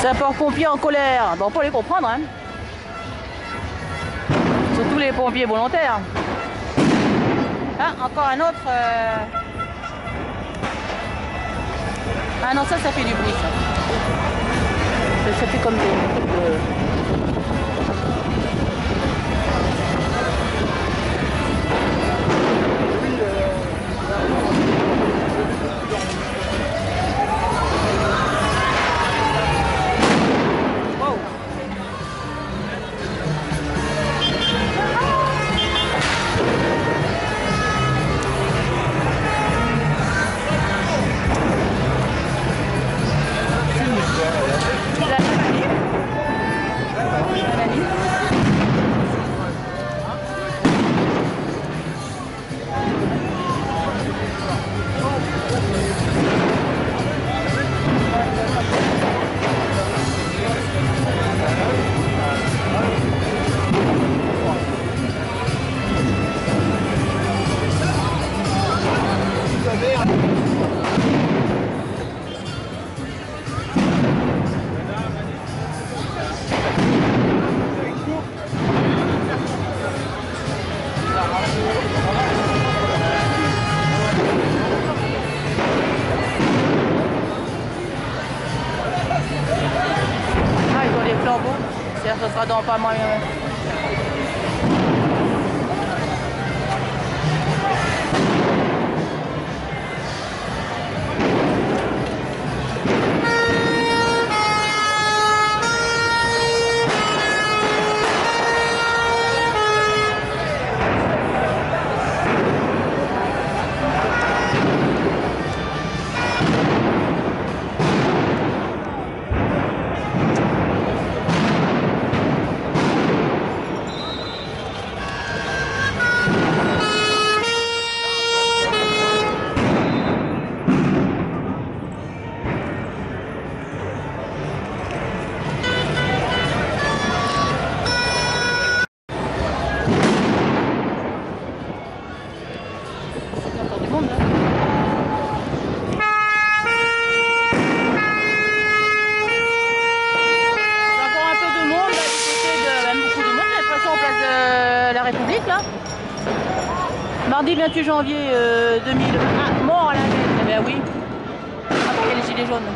Sapeurs-pompiers en colère. Bon, on peut les comprendre, hein. Surtout les pompiers volontaires. Ah, encore un autre. Ah non, ça fait du bruit, ça. Ça fait comme des... Ce sera dans pas mal. Mardi 28 janvier 2001, mort à la tête. Eh bien oui, après les gilets jaunes.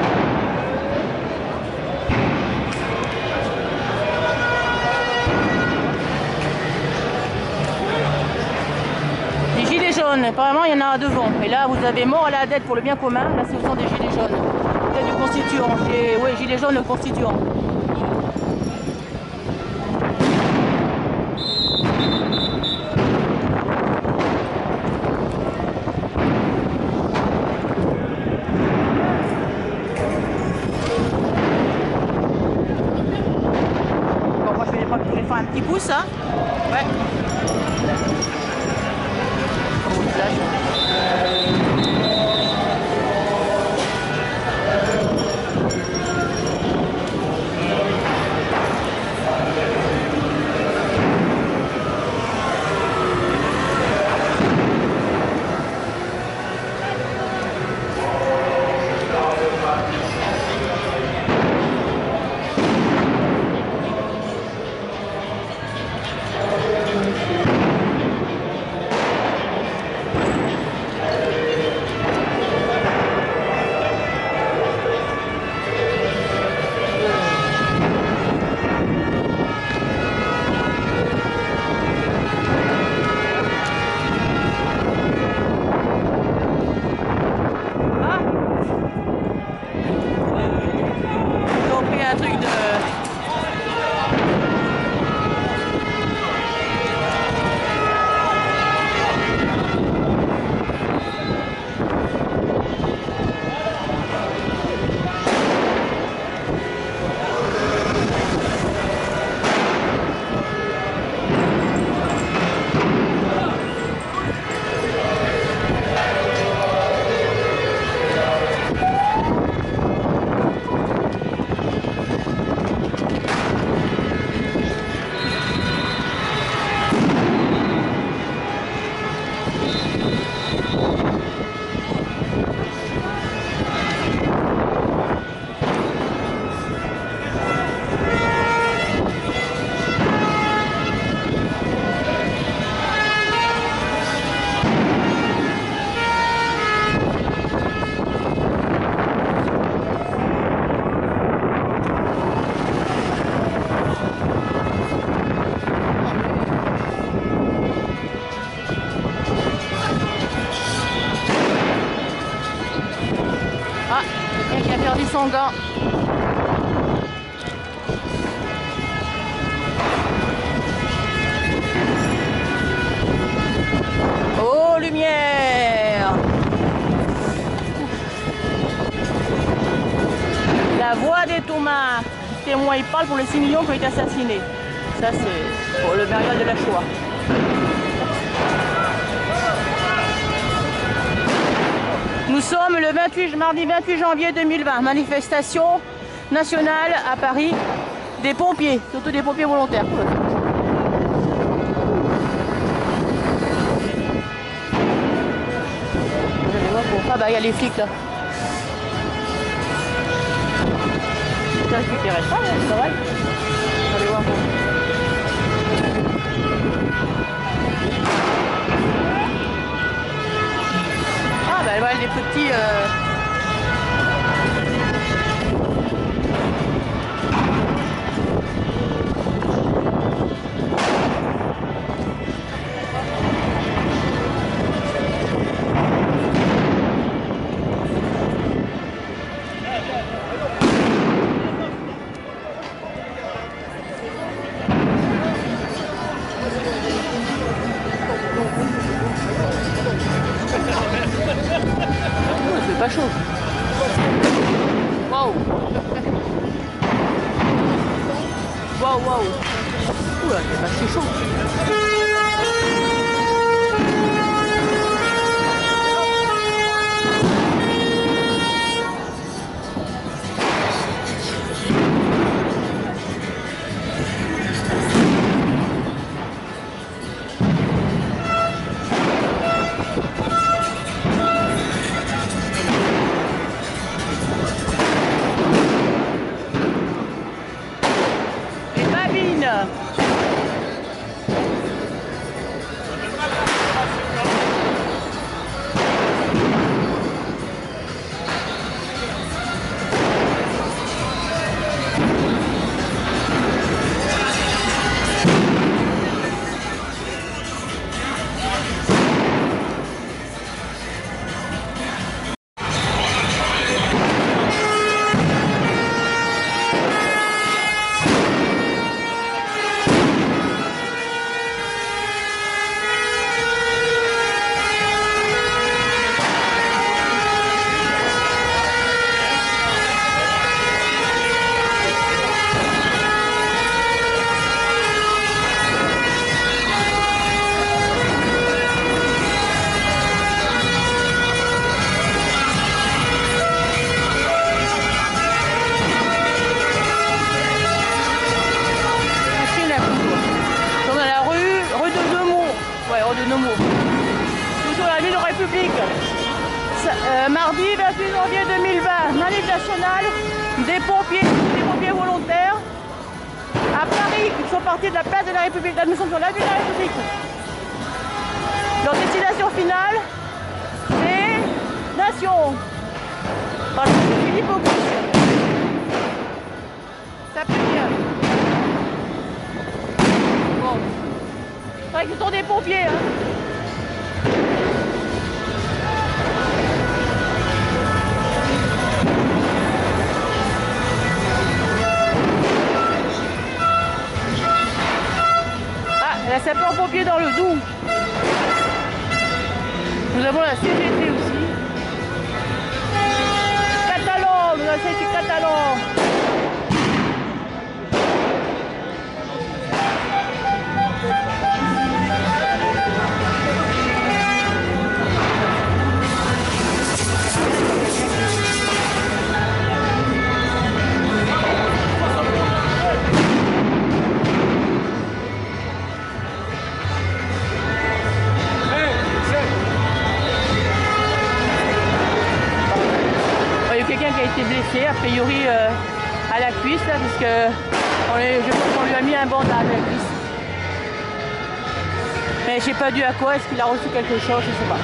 Les gilets jaunes, apparemment il y en a devant. Et là vous avez mort à la dette pour le bien commun, là ce sont des gilets jaunes. Il y a du constituant, oui, gilets jaunes constituant. Un petit pouce, hein. Ouais. Ah, quelqu'un qui a perdu son gant. Oh, lumière! La voix des Thomas. Témoin, il parle pour les 6 millions qui ont été assassinés. Ça, c'est pour le mémorial de la Shoah. Nous sommes le mardi 28 janvier 2020. Manifestation nationale à Paris des pompiers, surtout des pompiers volontaires. Ah bah il y a les flics là. Putain, je ne pas, c'est vrai. Allez voir. Ah bah voilà des petits... c'est pas chaud. Waouh. Waouh, waouh. Oula, c'est pas si chaud. Mardi 28 janvier 2020, manif nationale des pompiers volontaires à Paris. Ils sont partis de la place de la République. Là, nous sommes sur l'avenue de la République. Leur destination finale, c'est Nation. Par le Philippe Auguste. Ça peut bien. Bon. C'est vrai que ce sont des pompiers. Hein. La sapeur-pompier dans le Doubs. Nous avons la CGT aussi. Catalan, nous avons la CGT Catalan. Quelqu'un qui a été blessé, a priori à la cuisse, là, parce que je pense qu'on lui a mis un bandage à la cuisse. Mais je sais pas dû à quoi, est-ce qu'il a reçu quelque chose, je sais pas.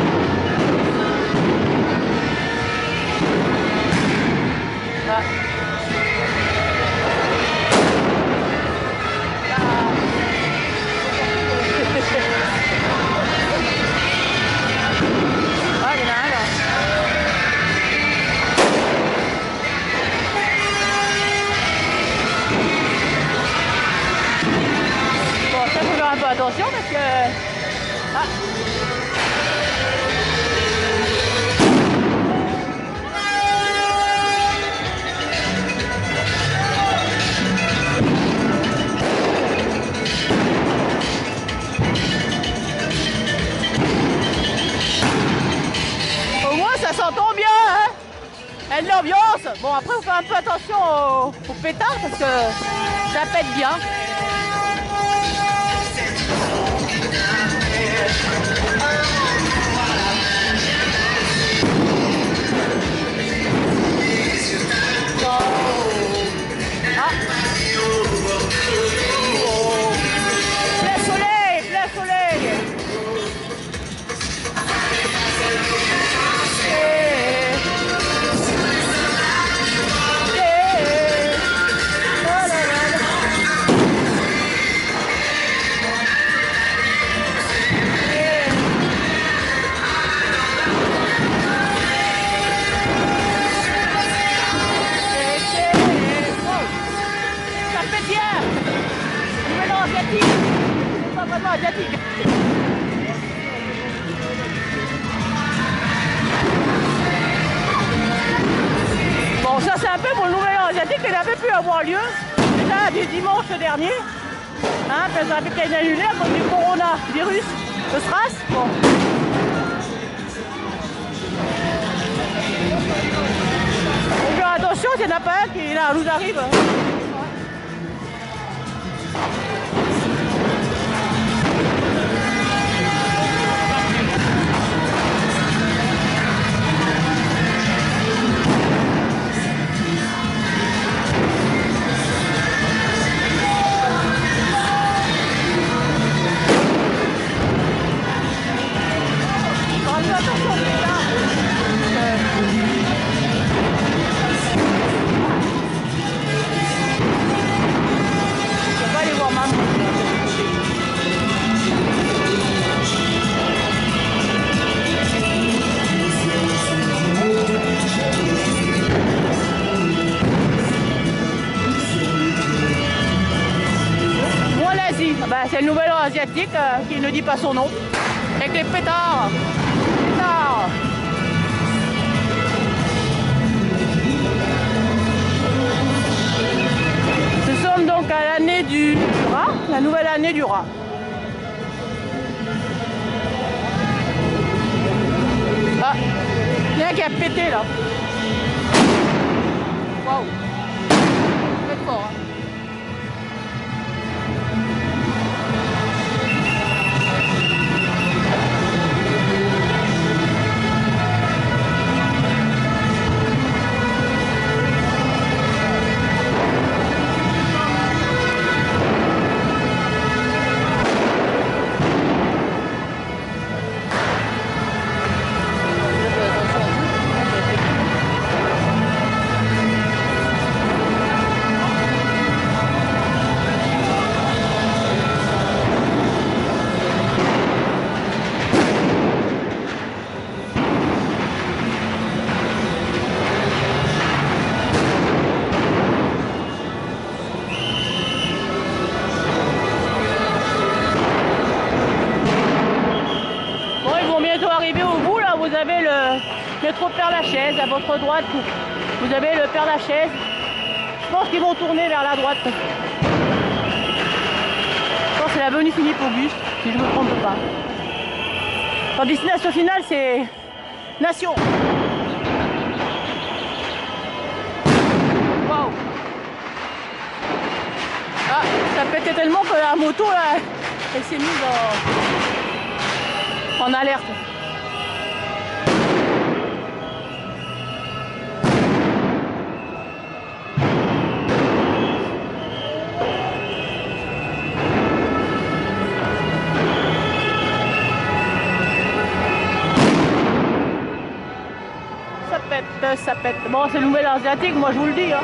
Ah. Ah, il y en a un là. ça s'entend bien, hein. Et de l'ambiance. Bon, après, on fait un peu attention aux pétards parce que ça pète bien. Asiatique. Bon, ça c'est un peu pour le nouvel an asiatique qui n'avait pu avoir lieu déjà du dimanche dernier. Hein, parce que ça avait été annulé à cause du coronavirus, le SRAS. Bon. Donc faire attention, s'il n'y en a pas un qui là, nous arrive. Ben, c'est le nouvel an asiatique qui ne dit pas son nom. Avec les pétards. Pétards. Nous sommes donc à l'année du rat, la nouvelle année du rat. Ah, il y en a qui a pété là. Waouh. C'est fort. Hein. Arrivé au bout là, vous avez le métro Père-Lachaise à votre droite. Vous avez le Père-Lachaise. Je pense qu'ils vont tourner vers la droite. Je pense que c'est l'avenue Philippe-Auguste, si je ne me trompe pas. Enfin, destination finale, c'est Nation. Waouh. Ah, ça pétait tellement que la moto là, elle s'est mise en alerte. Ça pète. Bon, c'est le nouvel asiatique, moi je vous le dis. Hein.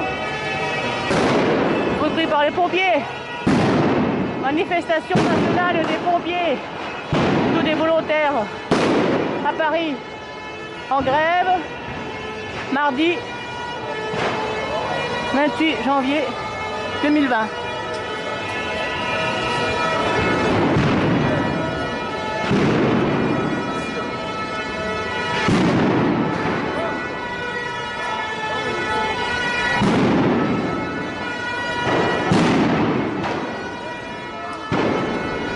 Repris par les pompiers. Manifestation nationale des pompiers. Tous des volontaires à Paris. En grève. Mardi 28 janvier 2020.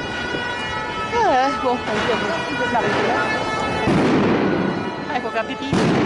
Bon, il faut faire pipi. Merci.